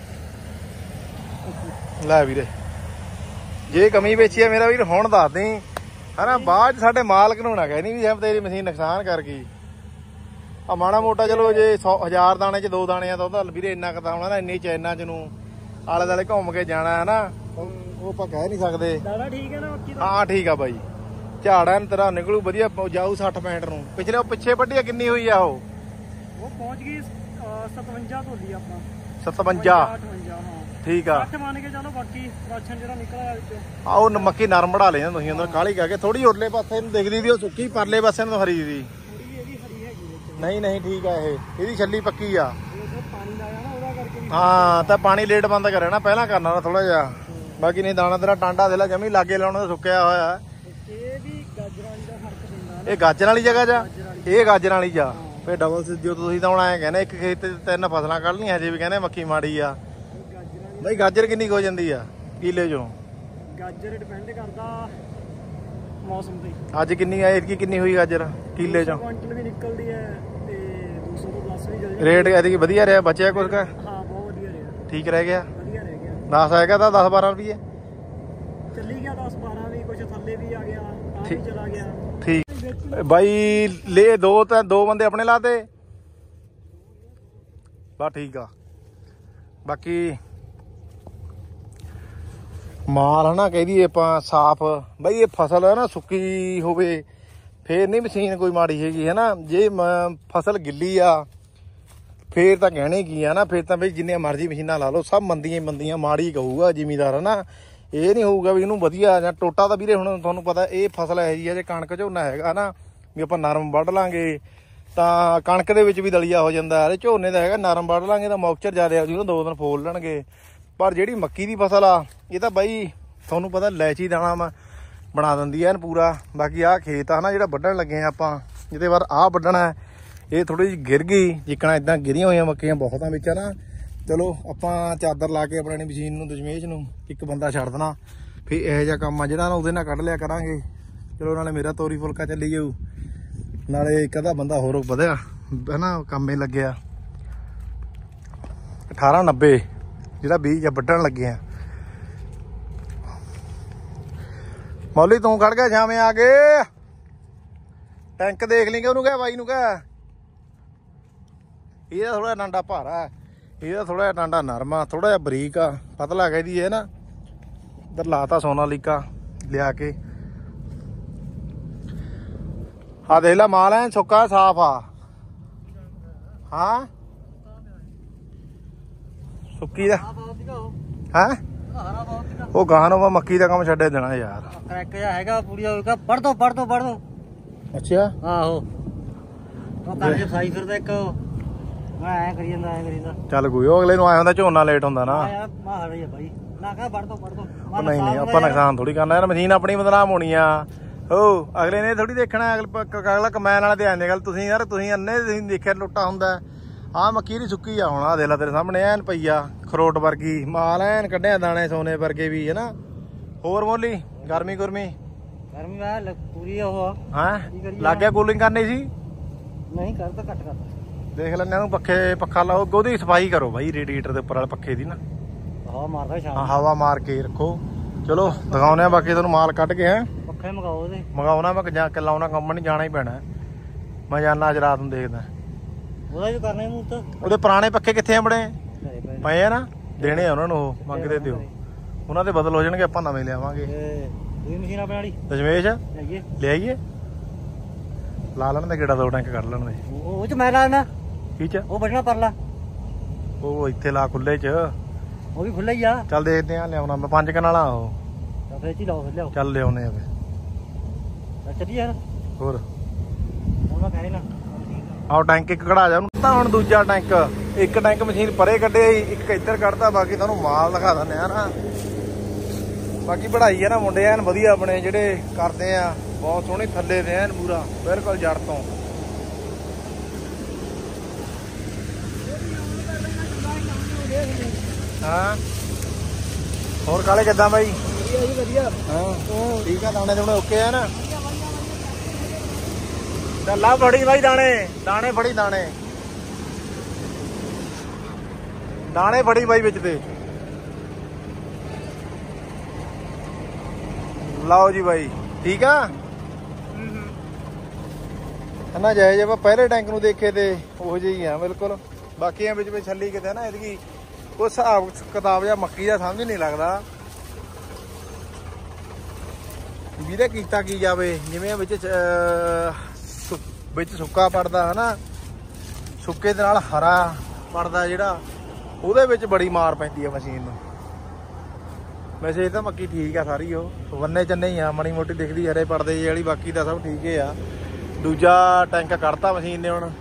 ਲੈ ਵੀਰੇ ਜੇ ਕਮੀ ਵੇਚੀ ਆ ਮੇਰਾ ਵੀਰ ਹੁਣ ਦੱਸ ਦੇ ਹਨਾ, ਬਾਅਦ ਚ ਸਾਡੇ ਮਾਲਕ ਨੂੰ ਨਾ ਕਹਿਣੀ ਵੀ ਤੇਰੀ ਮਸ਼ੀਨ ਨੁਕਸਾਨ ਕਰ ਗਈ। ਆ ਮਾੜਾ ਮੋਟਾ ਚਲੋ ਜੇ ਸੌ ਹਜ਼ਾਰ ਦਾਣੇ ਚ ਦੋ ਦਾਣੇ ਆ ਤਾਂ ਉਹਦਾ ਵੀਰੇ ਇੰਨਾ ਕੁ ਤਾਂ ਹੋਣਾ ਨਾ, ਇੰਨੀ ਚੈਨਾਂ ਚ ਨੂੰ ਆਲੇ ਦੁਆਲੇ ਘੁੰਮ ਕੇ ਜਾਣਾ ਹੈ ਨਾ, ਉਹ ਆਪਾਂ ਕਹਿ ਨਹੀਂ ਸਕਦੇ। ਦਾਣਾ ਠੀਕ ਹੈ ਨਾ ਮੱਕੀ ਦਾ? ਹਾਂ ਠੀਕ ਆ ਬਾਈ, ਝਾੜਾ ਤੇਰਾ ਨਿਕਲੂ ਵਧੀਆ, ਜਾਊ ਸੱਠ ਪੈਂਹਠ ਨੂੰ। ਪਿਛਲੇ ਉਹ ਪਿੱਛੇ ਵੱਢੀ ਕਿੰਨੀ ਹੋਈ ਆ? ਉਹ ਉਹ ਪਹੁੰਚ ਗਈ ਸਤਵੰਜਾ ਤੋਲੀ ਆਪਾਂ। ਸਤਵੰਜਾ ਅਠਵੰਜਾ ਹਾਂ ਠੀਕ ਆ, ਸੱਠ ਮੰਨ ਕੇ ਚਲੋ, ਬਾਕੀ ਰਾਸ਼ਨ ਜਿਹੜਾ ਨਿਕਲਿਆ ਵਿੱਚੋਂ। ਆ ਉਹ ਮੱਕੀ ਨਰਮ ਬੜਾ ਲੈਂਦੇ ਤੁਸੀਂ ਅੰਦਰ ਕਾਲੀ ਕਰਕੇ, ਥੋੜੀ ਉਰਲੇ ਪਾਸੇ ਨੂੰ ਦਿਖਦੀ ਦੀ ਉਹ ਸੁੱਕੀ, ਪਰਲੇ ਪਾਸੇ ਨੂੰ ਹਰੀ ਦੀ। ਥੋੜੀ ਇਹਦੀ ਹਰੀ ਹੈਗੀ ਵਿੱਚ। ਨਹੀਂ ਨਹੀਂ ਠੀਕ ਆ, ਇਹ ਇਹਦੀ ਛੱਲੀ ਪੱਕੀ ਆ। ਇਹ ਪਾਣੀ ਲਾਇਆ ਨਾ ਉਹਦਾ ਕਰਕੇ। ਹਾਂ ਤਾਂ ਪਾਣੀ ਲੇਟ ਬੰਦ ਕਰਿਆ ਨਾ, ਪਹਿਲਾਂ ਕਰਨਾ ਨਾ ਥੋੜਾ ਜਿਹਾ। ਬਾਕੀ ਨਹੀਂ ਦਾਣਾ ਤੇਰਾ ਟਾਂਡਾ ਦੇ ਲਾ ਜਮੀ ਲਾਗੇ ਲਾਉਣਾ ਤਾਂ ਸੁੱਕਿਆ ਹੋਇਆ। ਇਹ ਵੀ ਗਾਜਰਾਂ ਦਾ ਫਰਕ ਪੈਂਦਾ। ਇਹ ਗਾਜਰ ਵਾਲੀ ਜਗ੍ਹਾ ਜਾ, ਇਹ ਗਾਜਰ ਵਾਲੀ ਜਾ। ਫੇ ਡਬਲ ਜੋ ਤੁਸੀਂ ਤਾਂ ਹੁਣ ਐਂ ਕਹਿੰਦੇ ਇੱਕ ਖੇਤ ਤੇ ਤਿੰਨ ਫਸਲਾਂ ਕੱਢ ਲਈਆਂ, ਹਜੇ ਵੀ ਕਹਿੰਦੇ ਮੱਕੀ ਮਾੜੀ ਆ। ਬਾਈ ਗਾਜਰ ਕਿੰਨੀ ਕੁ ਹੋ ਜਾਂਦੀ ਆ ਕਿੱਲੇ ਚੋਂ? ਗਾਜਰ ਡਿਪੈਂਡ ਕਰਦਾ ਮੌਸਮ ਤੇ। ਅੱਜ ਕਿੰਨੀ ਆ ਇਤਕੀ, ਕਿੰਨੀ ਹੋਈ ਗਾਜਰ ਕਿੱਲੇ ਚੋਂ? ਕੁਇੰਟਲ ਵੀ ਨਿਕਲਦੀ ਹੈ ਤੇ ਦੋ ਸੌ ਤੋਂ ਪਲੱਸ ਵੀ ਚੱਲ ਜਾਂਦੀ। ਰੇਟ ਐਤਕੀ ਵਧੀਆ ਰਿਹਾ, ਬਚਿਆ ਕੁਝ ਕਾ? ਹਾਂ ਬਹੁਤ ਵਧੀਆ ਰਿਹਾ, ਠੀਕ ਰਹਿ ਗਿਆ। ਵਧੀਆ ਰਹਿ ਗਿਆ। ਦਸ ਆਏਗਾ ਤਾਂ ਦਸ ਬਾਰਾਂ ਰੁਪਏ ਚੱਲੀ ਗਿਆ, ਦਸ ਬਾਰਾਂ ਵੀ, ਕੁਝ ਥੱਲੇ ਵੀ ਆ ਗਿਆ, ਆ ਵੀ ਚਲਾ ਗਿਆ। ਠੀਕ ਬਾਈ, ਲੈ ਦੋ ਤਾਂ ਦੋ ਬੰਦੇ ਆਪਣੇ ਲਾਤੇ ਬਸ ਠੀਕ ਆ। ਬਾਕੀ ਮਾਲ ਹਨਾ ਕਹਿਦੀ ਆਪਾਂ ਸਾਫ ਬਈ, ਇਹ ਫਸਲ ਹੈ ਨਾ ਸੁੱਕੀ ਹੋਵੇ ਫੇਰ ਨਹੀਂ ਮਸ਼ੀਨ ਕੋਈ ਮਾੜੀ ਹੈਗੀ ਹੈ ਨਾ। ਜੇ ਫਸਲ ਗਿੱਲੀ ਆ ਫੇਰ ਤਾਂ ਕਹਿਣੇ ਕੀ ਆ ਨਾ, ਫੇਰ ਤਾਂ ਬਈ ਜਿੰਨੀਆਂ ਮਰਜ਼ੀ ਮਸ਼ੀਨਾਂ ਲਾ ਲਓ ਸਭ ਮੰਦੀਆਂ ਮੰਦੀਆਂ ਮਾੜੀ ਕਹੂਗਾ ਜ਼ਿਮੀਦਾਰ ਹੈ ਨਾ। ਇਹ ਨਹੀਂ ਹੋਊਗਾ ਵੀ ਇਹਨੂੰ ਵਧੀਆ ਜਾਂ ਟੋਟਾ ਤਾਂ ਵੀਰੇ ਹੁਣ ਤੁਹਾਨੂੰ ਪਤਾ ਇਹ ਫਸਲ ਇਹੋ ਜਿਹੀ ਆ, ਜੇ ਕਣਕ ਝੋਨਾ ਹੈਗਾ ਨਾ ਵੀ ਆਪਾਂ ਨਰਮ ਵੱਢ ਲਾਂਗੇ ਤਾਂ ਕਣਕ ਦੇ ਵਿੱਚ ਵੀ ਦਲੀਆ ਹੋ ਜਾਂਦਾ, ਅਰੇ ਝੋਨੇ ਦਾ ਹੈਗਾ ਨਰਮ ਵੱਢ ਲਾਂਗੇ ਤਾਂ ਮੌਕਚਰ ਜ਼ਿਆਦਾ ਆ ਜੂ, ਦੋ ਦਿਨ ਫੋਲ ਲੈਣਗੇ। ਪਰ ਜਿਹੜੀ ਮੱਕੀ ਦੀ ਫਸਲ ਆ ਇਹ ਤਾਂ ਬਾਈ ਤੁਹਾਨੂੰ ਪਤਾ ਲੈਚੀ ਦਾਣਾ ਵਾ ਬਣਾ ਦਿੰਦੀ ਐ ਪੂਰਾ। ਬਾਕੀ ਆਹ ਖੇਤ ਆ ਨਾ ਜਿਹੜਾ ਵੱਢਣ ਲੱਗੇ ਆ ਆਪਾਂ, ਜਿਹਦੇ ਬਾਅਦ ਆਹ ਵੱਢਣਾ, ਇਹ ਥੋੜੀ ਜਿਹੀ ਗਿਰ ਗਈ ਜਿੱਕਣਾ ਇਦਾਂ ਗਿਰੀਆਂ ਹੋਈਆਂ ਮੱਕੀਆਂ ਬਹੁਤਾਂ ਵਿੱਚ ਨਾ। ਚਲੋ ਆਪਾਂ ਚਾਦਰ ਲਾ ਕੇ ਆਪਣੀ ਮਸ਼ੀਨ ਨੂੰ ਦਸ਼ਮੇਸ਼ ਨੂੰ ਇੱਕ ਬੰਦਾ ਛੱਡ ਦੇਣਾ, ਫਿਰ ਇਹੋ ਜਿਹਾ ਕੰਮ ਆ ਜਿਹੜਾ ਨਾ ਉਹਦੇ ਨਾਲ ਕੱਢ ਲਿਆ ਕਰਾਂਗੇ। ਚਲੋ ਨਾਲੇ ਮੇਰਾ ਤੋਰੀ ਫੁਲਕਾ ਚੱਲੀ ਜਾਊ, ਨਾਲੇ ਇੱਕ ਅੱਧਾ ਬੰਦਾ ਹੋਰ ਵਧਿਆ ਹੈ ਨਾ ਕੰਮੇ ਲੱਗਿਆ। ਅਠਾਰਾਂ ਨੱਬੇ ਜਿਹੜਾ ਬੀਜ ਆ ਵੱਢਣ ਲੱਗੇ ਆ। ਮੌਲੀ ਤੂੰ ਖੜ ਗਿਆ ਛਾਵੇਂ ਆ ਕੇ, ਟੈਂਕ ਦੇਖ ਲਈ ਕਿ ਉਹਨੂੰ ਕਹਿ ਬਾਈ ਨੂੰ ਕਹਿ। ਇਹਦਾ ਥੋੜਾ ਡਾਂਡਾ ਭਾਰਾ, ਇਹਦਾ ਥੋੜਾ ਜਿਹਾ ਡਾਂਡਾ ਨਰਮ ਆ, ਥੋੜਾ ਜਿਹਾ ਬਰੀਕ ਆ, ਪਤਲਾ ਕਹਿਦੀ ਹੈ ਨਾ। ਇੱਧਰ ਲਾਤਾ ਸੋਨਾਲੀਕਾ ਲਿਆ ਕੇ, ਆ ਦੇਖ ਲਾ ਮਾਲ ਐ ਸੁੱਕਾ ਸਾਫ ਆ। ਹਾਂ ਸੁੱਕੀ ਦਾ ਹੈ ਉਹ ਗਾਂ ਨੂੰ ਮੱਕੀ ਦਾ ਕੰਮ ਛੱਡੇ ਦੇਣਾ ਯਾਰ। ਕਰੈਕ ਜਿਹਾ ਹੈਗਾ ਪੂਰੀ ਹੋਊਗਾ, ਪੜ ਦੋ ਪੜ ਦੋ ਪੜ ਦੋ। ਅੱਛਾ ਆਹੋ ਉਹ ਕਰਕੇ ਸਾਈ ਫਿਰਦਾ ਇੱਕ, ਮੈਂ ਐ ਕਰੀ ਜਾਂਦਾ ਐ ਕਰੀ ਜਾਂਦਾ। ਚੱਲ ਕੋਈ ਉਹ ਅਗਲੇ ਨੂੰ ਆਇਆ ਹੁੰਦਾ ਝੋਨਾ ਲੇਟ ਹੁੰਦਾ ਨਾ। ਆ ਮਾਰ ਰਹੀ ਆ ਬਾਈ, ਨਾ ਕਹ ਪੜ ਦੋ ਪੜ ਦੋ। ਨਹੀਂ ਨਹੀਂ ਆਪਾਂ ਨੁਕਸਾਨ ਥੋੜੀ ਕਰਨਾ ਯਾਰ, ਮਸ਼ੀਨ ਆਪਣੀ ਬਦਨਾਮ ਹੋਣੀ ਆ। ਹੋ ਅਗਲੇ ਨੇ ਥੋੜੀ ਦੇਖਣਾ, ਅਗਲਾ ਕਮੈਨ ਵਾਲੇ ਤੇ ਆਂਦੇ ਗੱਲ। ਤੁਸੀਂ ਯਾਰ ਤੁਸੀਂ ਅੰਨੇ ਤੁਸੀਂ ਦੇਖਿਆ ਲੁੱਟਾ ਹੁੰਦਾ। ਆਹ ਮੱਕੀ ਦੀ ਸੁੱਕੀ ਆ ਹੁਣ, ਆ ਦੇਖ ਲਾ ਤੇਰੇ ਸਾਹਮਣੇ ਐਨ ਪਈ ਆ ਖਰੋਟ ਵਰਗੀ, ਮਾਲ ਐਨ ਕੱਢਿਆ ਦਾਣੇ ਸੋਨੇ ਵਰਗੇ ਵੀ ਹੈ ਨਾ। ਹੋਰ ਮੋਲੀ ਗਰਮੀ ਗੁਰਮੀ ਗਰਮੀ ਮੈਂ ਪੂਰੀ ਉਹ ਹਾਂ ਲੱਗ ਗਿਆ ਕੂਲਿੰਗ ਕਰਨੀ ਸੀ। ਨਹੀਂ ਕਰਦਾ ਘੱਟ ਕਰ ਦੇਖ ਲੈਂਦੇ ਉਹਨੂੰ ਪੱਖੇ ਪੱਖਾ ਲਾਓ, ਉਹਦੀ ਸਫਾਈ ਕਰੋ ਬਾਈ ਰੇਡੀਏਟਰ ਦੇ ਉੱਪਰ ਵਾਲੇ ਪੱਖੇ ਦੀ ਨਾ, ਹਵਾ ਮਾਰਦਾ ਸ਼ਾਮ ਹਵਾ ਮਾਰ ਕੇ ਰੱਖੋ। ਚਲੋ ਦਿਖਾਉਂਦੇ ਆ ਬਾਕੀ ਤੁਹਾਨੂੰ ਮਾਲ ਕੱਢ ਕੇ ਹੈ। ਪੱਖੇ ਮੰਗਾਓ ਉਹਦੇ ਮੰਗਾਉਣਾ ਮੈਂ ਜਾਂ ਲਾਉਣਾ ਕੰਮ ਨਹੀਂ ਜਾਣਾ ਹੀ ਪੈਣਾ। ਮੈਂ ਜਾਨਾ ਅੱਜ ਰਾਤ ਨੂੰ ਦੇਖਦਾ। ਉਹਦਾ ਵੀ ਕਰਨਾ ਮੂੰਹ ਤਾਂ ਉਹਦੇ ਪੁਰਾਣੇ ਪੱਖੇ ਕਿੱਥੇ ਆ ਬੜੇ ਘਰੇ ਪਏ ਪਏ ਆ ਨਾ, ਦੇਣੇ ਆ ਉਹਨਾਂ ਨੂੰ, ਉਹ ਮੰਗਦੇ ਦਿਓ, ਉਹਨਾਂ ਦੇ ਬਦਲ ਹੋ ਜਾਣਗੇ, ਆਪਾਂ ਨਵੇਂ ਲਿਆਵਾਂਗੇ। ਦੂਜੀ ਮਸ਼ੀਨ ਆਪਣੇ ਵਾਲੀ ਦਸ਼ਮੇਸ਼ ਹੈਗੀ ਲਿਆਈਏ, ਲਾ ਲੈਣ ਦੇ ਗੇੜਾ, ਦੋ ਟੈਂਕ ਕੱਢ ਲੈਣ ਦੇ। ਉਹ ਚ ਮੈਂ ਲਾਣਾ ਕੀ ਚ ਉਹ ਬਚਣਾ ਪਰਲਾ, ਉਹ ਇੱਥੇ ਲਾ ਖੁੱਲੇ ਚ, ਉਹ ਵੀ ਖੁੱਲਾ ਹੀ ਆ। ਚੱਲ ਦੇਖਦੇ ਆ, ਲਿਆਉਣਾ ਮੈਂ ਪੰਜ ਕਨ ਵਾਲਾ ਉਹ। ਤਾਂ ਫੇਰ ਚ ਲਾਓ, ਫਿਰ ਲਿਆਓ, ਚੱਲ ਲਿਆਉਨੇ ਆ ਫੇ। ਚੱਲੀ ਯਾਰ ਹੋਰ ਹੁਣ ਮੈਂ ਕਹੇ ਨਾ ਆਹ ਟੈਂਕ ਇੱਕ ਕਢਾ ਜਾ ਉਹਨੂੰ ਤਾਂ। ਹੁਣ ਦੂਜਾ ਟੈਂਕ, ਇੱਕ ਟੈਂਕ ਮਸ਼ੀਨ ਪਰੇ ਕੱਢਿਆ, ਇੱਕ ਇੱਧਰ ਕੱਢਦਾ, ਬਾਕੀ ਤੁਹਾਨੂੰ ਮਾਲ ਦਿਖਾ ਦਿੰਦੇ ਆ ਨਾ। ਬਾਕੀ ਪੜ੍ਹਾਈ ਆ ਨਾ ਮੁੰਡੇ ਐਨ ਵਧੀਆ ਆਪਣੇ ਜਿਹੜੇ ਕਰਦੇ ਆ, ਬਹੁਤ ਸੋਹਣੇ ਥੱਲੇ ਦੇ ਐਨ ਪੂਰਾ ਬਿਲਕੁਲ ਜੜ ਤੋਂ। ਹਾਂ ਹੋਰ ਕਾਲੇ ਕਿੱਦਾਂ ਬਾਈ? ਵਧੀਆ ਜੀ ਵਧੀਆ। ਹਾਂ ਠੀਕ ਆ, ਦਾਣੇ ਦੋਣੇ ਓਕੇ ਆ ਨਾ। ਚੱਲ ਆ ਫੜੀ ਬਾਈ ਦਾਣੇ, ਦਾਣੇ ਫੜੀ, ਦਾਣੇ ਦਾਣੇ ਫੜੀ ਬਾਈ ਵਿੱਚ ਤੇ। ਲਓ ਜੀ ਬਾਈ ਠੀਕ ਆ ਨਾ, ਜਾਇ ਜੇ ਆਪਾਂ ਪਹਿਲੇ ਟੈਂਕ ਨੂੰ ਦੇਖੇ ਤੇ ਉਹੋ ਜਿਹੀ ਆ ਬਿਲਕੁਲ। ਬਾਕੀਆਂ ਵਿੱਚ ਵਿੱਚ ਛੱਲੀ ਕਿਤੇ ਨਾ ਇਹਦੀ ਕੋਈ ਹਿਸਾਬ ਕਿਤਾਬ ਜਾਂ ਮੱਕੀ ਦਾ ਸਮਝ ਨਹੀਂ ਲੱਗਦਾ ਵੀਰੇ ਕੀਤਾ ਕੀ ਜਾਵੇ। ਜਿਵੇਂ ਵਿੱਚ ਵਿੱਚ ਸੁੱਕਾ ਪੜਦਾ ਹਨਾ, ਸੁੱਕੇ ਦੇ ਨਾਲ ਹਰਾ ਪੜਦਾ ਜਿਹੜਾ, ਉਹਦੇ ਵਿੱਚ ਬੜੀ ਮਾਰ ਪੈਂਦੀ ਆ ਮਸ਼ੀਨ ਨੂੰ। ਵੈਸੇ ਇਹ ਤਾਂ ਮੱਕੀ ਠੀਕ ਆ ਸਾਰੀ, ਉਹ ਵੰਨੇ ਚੰਨੇ ਹੀ ਆ, ਮਾੜੀ ਮੋਟੀ ਦਿਖਦੀ ਹਰੇ ਪੜਦੇ ਜੀ ਵਾਲੀ, ਬਾਕੀ ਤਾਂ ਸਭ ਠੀਕ ਹੀ ਆ। ਦੂਜਾ ਟੈਂਕ ਕੱਢਤਾ ਮਸ਼ੀਨ ਨੇ ਹੁਣ।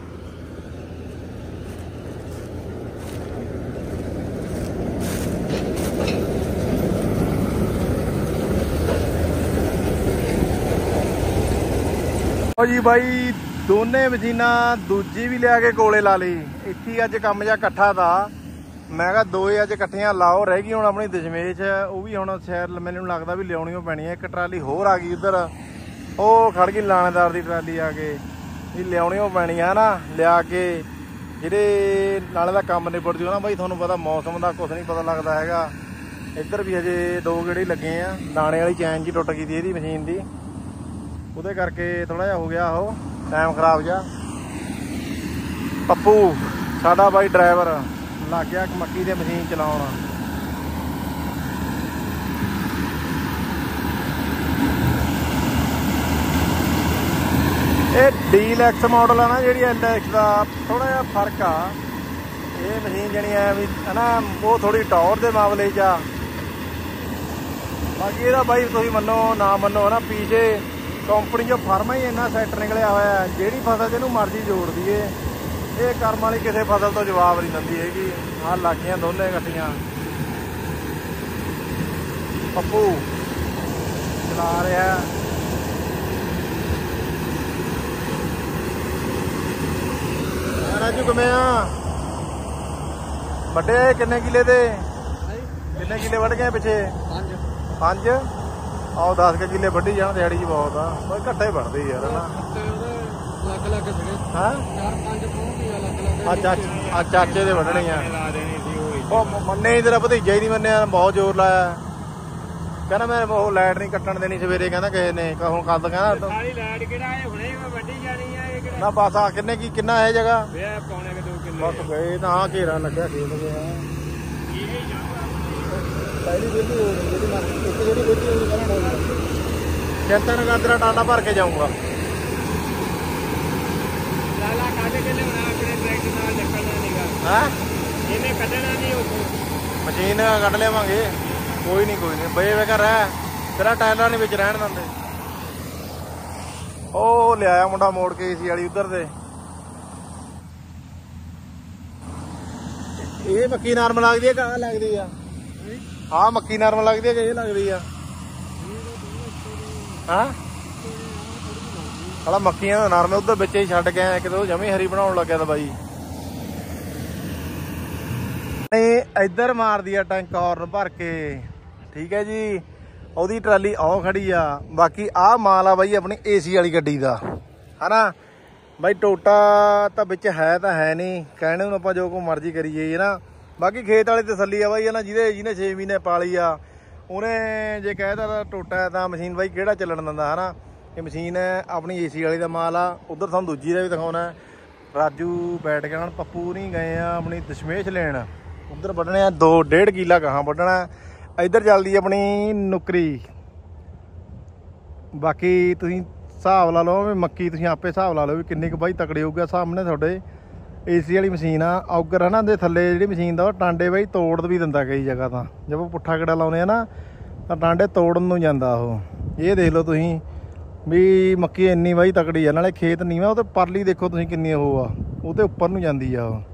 ਓ ਜੀ ਬਾਈ ਦੋਨੇ ਮਸ਼ੀਨਾਂ ਦੂਜੀ ਵੀ ਲਿਆ ਕੇ ਕੋਲੇ ਲਾ ਲਈ। ਇੱਥੇ ਅੱਜ ਕੰਮ ਜਿਹਾ ਇਕੱਠਾ ਦਾ, ਮੈਂ ਕਿਹਾ ਦੋਏ ਅੱਜ ਇਕੱਠੀਆਂ ਲਾਓ। ਰਹਿ ਗਈ ਹੁਣ ਆਪਣੀ ਦਸ਼ਮੇਸ਼, ਉਹ ਵੀ ਹੁਣ ਸ਼ਾਇਦ ਮੈਨੂੰ ਲੱਗਦਾ ਵੀ ਲਿਆਉਣੀ ਓ ਪੈਣੀ ਹੈ। ਇੱਕ ਟਰਾਲੀ ਹੋਰ ਆ ਗਈ ਉਧਰ, ਉਹ ਖੜ ਗਈ ਲਾਣੇਦਾਰ ਦੀ ਟਰਾਲੀ ਆ ਕੇ, ਵੀ ਲਿਆਉਣੀ ਓ ਪੈਣੀ ਆ ਨਾ। ਲਿਆ ਕੇ ਜਿਹੜੇ ਨਾਲੇ ਦਾ ਕੰਮ ਨਿਬੜ ਜੂ ਨਾ ਬਾਈ। ਤੁਹਾਨੂੰ ਪਤਾ ਮੌਸਮ ਦਾ ਕੁਛ ਨਹੀਂ ਪਤਾ ਲੱਗਦਾ ਹੈਗਾ। ਇੱਧਰ ਵੀ ਹਜੇ ਦੋ ਗੇੜੇ ਲੱਗੇ ਆ, ਦਾਣੇ ਵਾਲੀ ਚੈਨ ਜੀ ਟੁੱਟ ਗਈ ਸੀ ਇਹਦੀ ਮਸ਼ੀਨ ਦੀ, ਉਹਦੇ ਕਰਕੇ ਥੋੜਾ ਜਿਹਾ ਹੋ ਗਿਆ ਉਹ ਟਾਈਮ ਖਰਾਬ ਜਿਹਾ। ਪੱਪੂ ਸਾਡਾ ਬਾਈ ਡਰਾਈਵਰ ਲੱਗ ਗਿਆ ਮੱਕੀ ਦੇ ਮਸ਼ੀਨ ਚਲਾਉਣ। ਇਹ ਡੀਲੈਕਸ ਮਾਡਲ ਆ ਨਾ ਜਿਹੜੀ, ਐਲਐਕਸ ਦਾ ਥੋੜਾ ਜਿਹਾ ਫਰਕ ਆ। ਇਹ ਮਸ਼ੀਨ ਜਿਹੜੀ ਐ ਵੀ ਹਨਾ, ਉਹ ਥੋੜੀ ਟੌਰ ਦੇ ਮਾਮਲੇ 'ਚ ਆ। ਬਾਕੀ ਇਹਦਾ ਬਾਈ ਤੁਸੀਂ ਮੰਨੋ ਨਾ ਮੰਨੋ ਹਨਾ, ਪਿੱਛੇ ਕੰਪਨੀ 'ਚੋਂ ਫਰਮਾ ਹੀ ਇੰਨਾ ਸੈੱਟ ਨਿਕਲਿਆ ਹੋਇਆ, ਜਿਹੜੀ ਫਸਲ ਜਿਹਨੂੰ ਮਰਜ਼ੀ ਜੋੜ ਦਈਏ, ਇਹ ਕਰਮ ਵਾਲੀ ਕਿਸੇ ਫਸਲ ਤੋਂ ਜਵਾਬ ਨਹੀਂ ਦਿੰਦੀ ਹੈਗੀ। ਆਹ ਲੱਗੀਆਂ ਦੋਨੇ ਇਕੱਠੀਆਂ। ਪੱਪੂ ਚਲਾ ਰਿਹਾ, ਰਾਜੂ ਕਿਵੇਂ ਆ? ਵੱਡੇ ਕਿੰਨੇ ਕਿੱਲੇ ਦੇ? ਕਿੰਨੇ ਕਿੱਲੇ ਵੱਢ ਗਏ ਪਿੱਛੇ? ਪੰਜ ਪੰਜ। ਆਓ ਦਸ ਕੇ ਕਿੱਲੇ ਵੱਢੀ ਜਾਣ, ਦਿਹਾੜੀ 'ਚ ਬਹੁਤ ਆ। ਬਈ ਘੱਟੇ ਵੱਢਦੇ ਯਾਰ ਹਨਾ। ਲੱਗ ਲੱਗ ਫਿਰੇ ਹਾਂ ਚਾਰ ਪੰਜ ਪਹੁੰਚੀ ਆ, ਲੱਗ ਲੱਗ ਆ ਚਾਚੇ ਦੇ ਵੱਢਣੇ ਆ। ਉਹ ਮੰਨੇ ਤੇਰਾ ਭਤੀਜਾ ਹੀ ਨਹੀਂ ਮੰਨਿਆ, ਬਹੁਤ ਜ਼ੋਰ ਲਾਇਆ। ਕਹਿੰਦਾ ਮੈਂ ਉਹ ਲਾਈਟ ਨਹੀਂ ਕੱਟਣ ਦੇਣੀ ਸਵੇਰੇ, ਕਹਿੰਦਾ ਕਿਸੇ ਨੇ ਹੁਣ ਕੱਦ ਕਹਿੰਦਾ ਸਾਰੀ ਲਾਈਟ ਕਿਹੜਾ ਹੈ, ਹੁਣੇ ਮੈਂ ਵੱਢੀ ਜਾਣੀ ਆ। ਇਹ ਕਿਹੜਾ ਨਾ ਬਸ ਆ ਕਿੰਨੇ ਕੀ ਕਿੰਨਾ ਹੈ ਜਗ੍ਹਾ? ਵੇ ਪੌਣੇ ਕਿ ਦੋ ਕਿੱਲੇ ਬਸ ਗਏ ਤਾਂ ਆ ਘੇਰਾ ਲੱਗਿਆ ਖੇਤ ਗਿਆ। ਇਹ ਪਹਿਲੀ ਵਿਹਲੀ ਹੋ ਗਈ ਜਿਹੜੀ ਮਰਜ਼ੀ, ਇੱਕ ਜਿਹੜੀ ਵਿਹਲੀ ਹੋ ਗਈ ਕਹਿੰਦਾ ਹੋ ਗਈ। ਚਿੰਤਾ ਨਾ ਕਰ, ਤੇਰਾ ਟਾਲਾ ਭਰ ਕੇ ਜਾਊਂਗਾ। ਲਾਲਾ ਕਾਹਦੇ ਕਿੱਲੇ ਹੋਣਾ, ਆਪਣੇ ਟਰੈਕਟਰ ਨਾਲ ਨਿਕਲਣਾ ਨਹੀਂਗਾ। ਹਾਂ ਇਹਨੇ ਕੱਢਣਾ ਨਹੀਂ ਉੱਥੋਂ, ਮਸ਼ੀਨ ਕੱਢ ਲਿਆਵਾਂਗੇ। ਕੋਈ ਨਹੀਂ ਕੋਈ ਨਹੀਂ ਬੇਫਿਕਰ ਰਹਿ, ਤੇਰਾ ਟਾਇਲਾਂ ਨਹੀਂ ਵਿੱਚ ਰਹਿਣ ਦਿੰਦੇ। ਉਹ ਲਿਆਇਆ ਮੁੰਡਾ ਮੋੜ ਕੇ ਏਸੀ ਵਾਲੀ ਉਧਰ ਦੇ। ਇਹ ਮੱਕੀ ਨਰਮ ਲੱਗਦੀ ਹੈ ਕਿ ਆਹ ਲੱਗਦੀ ਆ? ਆਹ ਮੱਕੀ ਨਰਮ ਲੱਗਦੀ ਹੈ ਕਿ ਇਹ ਲੱਗਦੀ ਆ? ਹਾਂ ਸਾਲਾ ਮੱਕੀਆਂ ਦਾ ਨਰਮ ਉਧਰ ਵਿੱਚ ਹੀ ਛੱਡ ਕੇ ਆਇਆ, ਕਿਤੇ ਉਹ ਜਮੀ ਹਰੀ ਬਣਾਉਣ ਲੱਗਿਆ ਤਾਂ ਬਾਈ। ਇੱਧਰ ਮਾਰਦੀ ਆ ਟੈਂਕ ਹੌਰਨ ਭਰ ਕੇ, ਠੀਕ ਹੈ ਜੀ। ਉਹਦੀ ਟਰਾਲੀ ਆਹ ਖੜੀ ਆ। ਬਾਕੀ ਆਹ ਮਾਲ ਆ ਬਾਈ ਆਪਣੀ ਏਸੀ ਵਾਲੀ ਗੱਡੀ ਦਾ, ਹਨਾ ਬਾਈ। ਟੋਟਾ ਤਾਂ ਵਿੱਚ ਹੈ ਤਾਂ ਹੈ ਨਹੀਂ, ਕਹਿਣੇ ਨੂੰ ਆਪਾਂ ਜੋ ਕੋ ਮਰਜ਼ੀ ਕਰੀਏ ਨਾ। ਬਾਕੀ ਖੇਤ ਵਾਲੀ ਤਸੱਲੀ ਆ ਬਾਈ, ਹੈ ਨਾ। ਜਿਹਦੇ ਜਿਹਨੇ ਛੇ ਮਹੀਨੇ ਪਾਲੀ ਆ, ਉਹਨੇ ਜੇ ਕਹਿਦਾ ਤਾਂ ਟੋਟਾ ਤਾਂ ਮਸ਼ੀਨ ਬਾਈ ਕਿਹੜਾ ਚੱਲਣ ਦਿੰਦਾ, ਹਨਾ। ਇਹ ਮਸ਼ੀਨ ਆਪਣੀ ਏਸੀ ਵਾਲੀ ਦਾ ਮਾਲ ਆ। ਉਧਰ ਤੁਹਾਨੂੰ ਦੂਜੀ ਦਾ ਵੀ ਦਿਖਾਉਣਾ। ਰਾਜੂ ਬੈਠ ਗਿਆ, ਹੁਣ ਪੱਪੂ ਨਹੀਂ ਗਏ ਆ ਆਪਣੀ ਦਸ਼ਮੇਸ਼ ਲੈਣ। ਉਧਰ ਵੱਢਣੇ ਆ ਦੋ ਡੇਢ ਕਿੱਲਾ ਗਾਹਾਂ ਵੱਢਣਾ। ਇੱਧਰ ਚੱਲਦੀ ਆਪਣੀ ਨੁਕਰੀ। ਬਾਕੀ ਤੁਸੀਂ ਹਿਸਾਬ ਲਾ ਲਓ ਵੀ ਮੱਕੀ ਤੁਸੀਂ ਆਪੇ ਹਿਸਾਬ ਲਾ ਲਓ ਵੀ ਕਿੰਨੀ ਕੁ ਬਾਈ ਤਕੜੇ ਹੋਊਗਾ। ਸਾਹਮਣੇ ਤੁਹਾਡੇ ਏਸੀ ਵਾਲੀ ਮਸ਼ੀਨ ਆ। ਔਗਰ ਹੈ ਨਾ ਦੇ ਥੱਲੇ ਜਿਹੜੀ ਮਸ਼ੀਨ ਦਾ ਉਹ ਟਾਂਡੇ ਬਾਈ ਤੋੜ ਵੀ ਦਿੰਦਾ ਕਈ ਜਗ੍ਹਾ ਤਾਂ। ਜਦੋਂ ਪੁੱਠਾ ਗੇੜਾ ਲਾਉਂਦੇ ਆ ਨਾ ਤਾਂ ਟਾਂਡੇ ਤੋੜਨ ਨੂੰ ਜਾਂਦਾ ਉਹ। ਇਹ ਦੇਖ ਲਓ ਤੁਸੀਂ ਵੀ ਮੱਕੀ ਇੰਨੀ ਬਾਈ ਤਕੜੀ ਆ। ਨਾਲੇ ਖੇਤ ਨੀਵਾਂ ਉਹ ਤੇ ਪਰਲੀ ਦੇਖੋ ਤੁਸੀਂ ਕਿੰਨੀ ਉਹ ਆ, ਉਹਦੇ ਉੱਪਰ ਨੂੰ ਜਾਂਦੀ ਆ ਉਹ।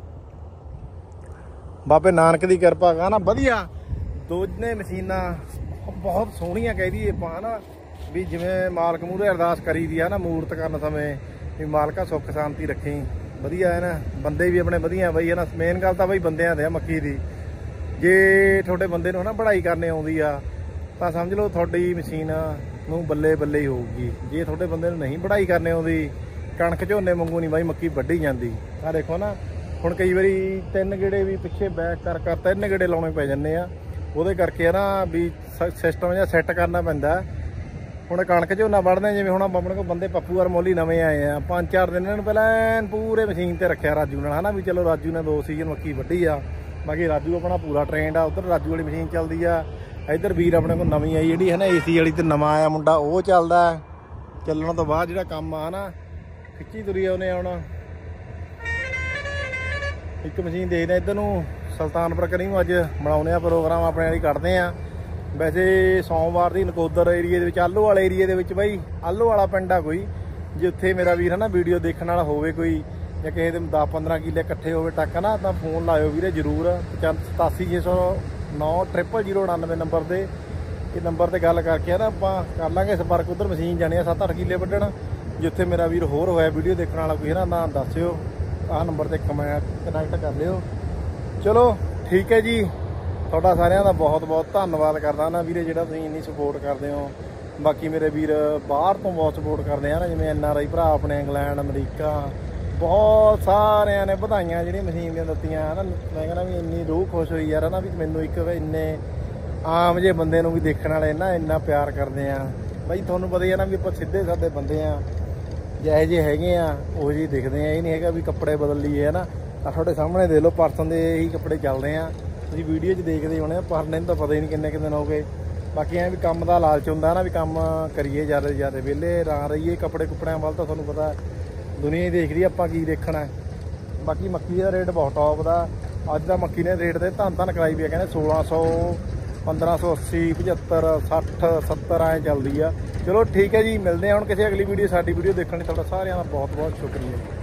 ਬਾਬੇ ਨਾਨਕ ਦੀ ਕਿਰਪਾ ਕਾ ਨਾ ਵਧੀਆ ਦੋਨੇ ਮਸ਼ੀਨਾਂ ਬਹੁਤ ਸੋਹਣੀਆਂ ਕਹਿ ਦਈਏ ਆਪਾਂ ਨਾ ਵੀ ਜਿਵੇਂ ਮਾਲਕ ਮੂਹਰੇ ਅਰਦਾਸ ਕਰੀ ਦੀ ਆ ਨਾ ਮੂਰਤ ਕਰਨ ਸਮੇਂ ਵੀ ਮਾਲਕਾ ਸੁੱਖ ਸ਼ਾਂਤੀ ਰੱਖੀ। ਵਧੀਆ ਹੈ ਨਾ, ਬੰਦੇ ਵੀ ਆਪਣੇ ਵਧੀਆ ਬਈ ਹੈ ਨਾ। ਮੇਨ ਗੱਲ ਤਾਂ ਬਈ ਬੰਦਿਆਂ ਦੇ ਆ ਮੱਕੀ ਦੀ। ਜੇ ਤੁਹਾਡੇ ਬੰਦੇ ਨੂੰ ਨਾ ਪੜ੍ਹਾਈ ਕਰਨੇ ਆਉਂਦੀ ਆ ਤਾਂ ਸਮਝ ਲਓ ਤੁਹਾਡੀ ਮਸ਼ੀਨ ਨੂੰ ਬੱਲੇ ਬੱਲੇ ਹੀ ਹੋਊਗੀ। ਜੇ ਤੁਹਾਡੇ ਬੰਦੇ ਨੂੰ ਨਹੀਂ ਪੜ੍ਹਾਈ ਕਰਨੇ ਆਉਂਦੀ ਕਣਕ ਝੋਨੇ ਵਾਂਗੂ ਨਹੀਂ ਬਾਈ ਮੱਕੀ ਵੱਢੀ ਜਾਂਦੀ। ਆ ਦੇਖੋ ਨਾ ਹੁਣ ਕਈ ਵਾਰੀ ਤਿੰਨ ਗੇੜੇ ਵੀ ਪਿੱਛੇ ਬੈਕ ਕਰ ਕਰ ਤਿੰਨ ਗੇੜੇ ਲਾਉਣੇ ਪੈ ਜਾਂਦੇ ਆ। ਉਹਦੇ ਕਰਕੇ ਆ ਨਾ ਵੀ ਸਿਸਟਮ ਜਿਹਾ ਸੈੱਟ ਕਰਨਾ ਪੈਂਦਾ। ਹੁਣ ਕਣਕ ਝੋਨਾ ਵੱਢਦੇ ਜਿਵੇਂ ਹੁਣ ਆਪਣੇ ਕੋਲ ਬੰਦੇ ਪੱਪੂ ਔਰ ਮੋਲੀ ਨਵੇਂ ਆਏ ਆ। ਪੰਜ ਚਾਰ ਦਿਨ ਇਹਨਾਂ ਨੂੰ ਪਹਿਲਾਂ ਪੂਰੇ ਮਸ਼ੀਨ ਤੇ ਰੱਖਿਆ ਰਾਜੂ ਨਾਲ, ਹਨਾ ਵੀ ਚਲੋ ਰਾਜੂ ਨੇ ਦੋ ਸੀਜ਼ਨ ਮੱਕੀ ਵੱਢੀ ਆ। ਬਾਕੀ ਰਾਜੂ ਆਪਣਾ ਪੂਰਾ ਟ੍ਰੇਨਡ ਆ। ਉੱਧਰ ਰਾਜੂ ਵਾਲੀ ਮਸ਼ੀਨ ਚੱਲਦੀ ਆ। ਇੱਧਰ ਵੀਰ ਆਪਣੇ ਕੋਲ ਨਵੀਂ ਆਈ ਜਿਹੜੀ ਹੈ ਨਾ ਏਸੀ ਵਾਲੀ ਤੇ ਨਵਾਂ ਆਇਆ ਮੁੰਡਾ ਉਹ ਚੱਲਦਾ। ਚੱਲਣ ਤੋਂ ਬਾਅਦ ਜਿਹੜਾ ਕੰਮ ਆ ਨਾ ਖਿੱਚੀ ਤੁਰੀ ਆ ਉਹਨੇ। ਹੁਣ ਇੱਕ ਮਸ਼ੀਨ ਦੇਖਦੇ ਇੱਧਰ ਨੂੰ ਸੁਲਤਾਨਪੁਰ ਕਰੀ ਨੂੰ ਅੱਜ ਬਣਾਉਂਦੇ ਆ ਪ੍ਰੋਗਰਾਮ ਆਪਣੇ ਵਾਲੀ ਕੱਢਦੇ ਆ। ਵੈਸੇ ਸੋਮਵਾਰ ਦੀ ਨਕੋਦਰ ਏਰੀਏ ਦੇ ਵਿੱਚ ਆਲੋ ਵਾਲੇ ਏਰੀਏ ਦੇ ਵਿੱਚ ਬਾਈ ਆਲੋ ਵਾਲਾ ਪਿੰਡ ਆ ਕੋਈ, ਜਿੱਥੇ ਮੇਰਾ ਵੀਰ ਹੈ ਨਾ ਵੀਡੀਓ ਦੇਖਣ ਵਾਲਾ ਹੋਵੇ ਕੋਈ ਜਾਂ ਕਿਸੇ ਦੇ ਦਸ ਪੰਦਰਾਂ ਕਿੱਲੇ ਇਕੱਠੇ ਹੋਵੇ ਟੱਕ ਨਾ ਤਾਂ ਫੋਨ ਲਾਇਓ ਵੀਰੇ ਜ਼ਰੂਰ। ਸਤਾਸੀ ਛੇ ਸੌ ਨੌ ਟ੍ਰਿਪਲ ਜ਼ੀਰੋ ਉਣਾਨਵੇਂ ਨੰਬਰ ਤੇ ਇਹ ਨੰਬਰ ਤੇ ਗੱਲ ਕਰਕੇ ਨਾ ਆਪਾਂ ਕਰ ਲਾਂਗੇ ਸੰਪਰਕ। ਉੱਧਰ ਮਸ਼ੀਨ ਜਾਣੀ ਆ ਸੱਤ ਅੱਠ ਕਿੱਲੇ ਵੱਢਣ। ਜਿੱਥੇ ਮੇਰਾ ਵੀਰ ਹੋਰ ਹੋਇਆ ਵੀਡੀਓ ਦੇਖਣ ਵਾਲਾ ਕੋਈ ਹੈ ਨਾ ਨਾ ਦੱਸਿਓ। ਆਹ ਨੰਬਰ ਤੇ ਕਮੈਂਟ ਕਨੈਕਟ ਕਰ ਲਿਓ। ਚਲੋ ਠੀਕ ਹੈ ਜੀ, ਤੁਹਾਡਾ ਸਾਰਿਆਂ ਦਾ ਬਹੁਤ ਬਹੁਤ ਧੰਨਵਾਦ ਕਰਦਾ ਨਾ ਵੀਰੇ ਜਿਹੜਾ ਤੁਸੀਂ ਇੰਨੀ ਸਪੋਰਟ ਕਰਦੇ ਹੋ। ਬਾਕੀ ਮੇਰੇ ਵੀਰ ਬਾਹਰ ਤੋਂ ਬਹੁਤ ਸਪੋਰਟ ਕਰਦੇ ਆ ਨਾ, ਜਿਵੇਂ ਐਨ ਆਰ ਆਈ ਭਰਾ ਆਪਣੇ ਇੰਗਲੈਂਡ ਅਮਰੀਕਾ ਬਹੁਤ ਸਾਰਿਆਂ ਨੇ ਵਧਾਈਆਂ ਜਿਹੜੀਆਂ ਮਸ਼ੀਨ ਦੀਆਂ ਦਿੱਤੀਆਂ ਹੈ ਨਾ। ਮੈਂ ਕਹਿੰਦਾ ਵੀ ਇੰਨੀ ਰੂਹ ਖੁਸ਼ ਹੋਈ ਯਾਰ ਹੈ ਨਾ ਵੀ ਮੈਨੂੰ ਇੱਕ ਇੰਨੇ ਆਮ ਜਿਹੇ ਬੰਦੇ ਨੂੰ ਵੀ ਦੇਖਣ ਵਾਲੇ ਨਾ ਇੰਨਾ ਪਿਆਰ ਕਰਦੇ ਆ। ਬਾਈ ਤੁਹਾਨੂੰ ਪਤਾ ਹੀ ਹੈ ਨਾ ਵੀ ਆਪਾਂ ਸਿੱਧੇ ਸਾਦੇ ਬੰਦੇ ਆ, ਜਿਹੇ ਜਿਹੇ ਹੈਗੇ ਆ ਉਹ ਜਿਹੇ ਦਿਖਦੇ ਆ। ਇਹ ਨਹੀਂ ਹੈਗਾ ਵੀ ਕੱਪੜੇ ਬਦਲ ਲਈਏ ਹੈ ਨਾ। ਆ ਤੁਹਾਡੇ ਸਾਹਮਣੇ ਦੇਖ ਲਓ ਪਰਸਨ ਦੇ ਇਹੀ ਕੱਪੜੇ ਚੱਲਦੇ ਆ। ਤੁਸੀਂ ਵੀਡੀਓ 'ਚ ਦੇਖਦੇ ਹੋਣੇ ਪਰਨੇ ਨੂੰ ਤਾਂ ਪਤਾ ਹੀ ਨਹੀਂ ਕਿੰਨੇ ਕੁ ਦਿਨ ਹੋ ਗਏ। ਬਾਕੀ ਐਂ ਵੀ ਕੰਮ ਦਾ ਲਾਲਚ ਹੁੰਦਾ ਨਾ ਵੀ ਕੰਮ ਕਰੀਏ ਜ਼ਿਆਦਾ ਤੋਂ ਜ਼ਿਆਦਾ, ਵਿਹਲੇ ਨਾ ਰਹੀਏ। ਕੱਪੜੇ ਕੁੱਪੜਿਆਂ ਵੱਲ ਤਾਂ ਤੁਹਾਨੂੰ ਪਤਾ ਦੁਨੀਆ ਹੀ ਦੇਖਦੀ ਆਪਾਂ ਕੀ ਦੇਖਣਾ। ਬਾਕੀ ਮੱਕੀ ਦਾ ਰੇਟ ਬਹੁਤ ਟੌਪ ਦਾ। ਅੱਜ ਦਾ ਮੱਕੀ ਨੇ ਰੇਟ ਤੇ ਧੰਨ ਧੰਨ ਕਰਾਈ ਵੀ ਆ, ਕਹਿੰਦੇ ਸੋਲਾਂ ਸੌ ਪੰਦਰਾਂ ਸੌ ਅੱਸੀ ਪਝੱਤਰ ਸੱਠ ਸੱਤਰ ਐਂ ਚੱਲਦੀ ਆ। ਚਲੋ ਠੀਕ ਹੈ ਜੀ, ਮਿਲਦੇ ਹਾਂ ਹੁਣ ਕਿਸੇ ਅਗਲੀ ਵੀਡੀਓ। ਸਾਡੀ ਵੀਡੀਓ ਦੇਖਣ ਲਈ ਤੁਹਾਡਾ ਸਾਰਿਆਂ ਦਾ ਬਹੁਤ ਬਹੁਤ ਸ਼ੁਕਰੀਆ।